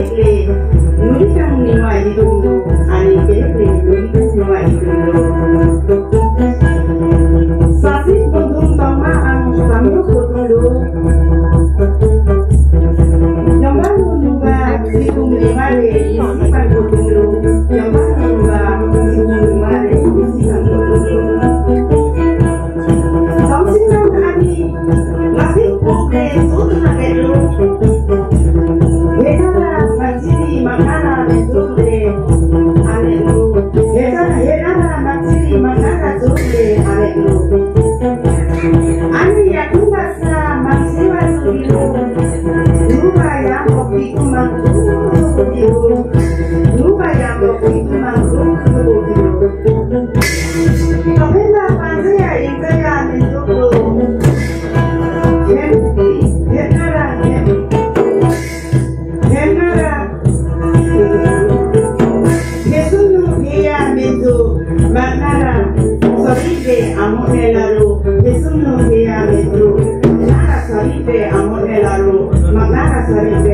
le nuri kang niwa idundu ani kele nuri kang niwa idundu sasis bundung tama ang samyo kutundu yang baru juga hitung lima le isipan kutundu yang baru juga hitung lima le isipan kutundu samsinan ani masih kumpe sudah nakelu Sorry,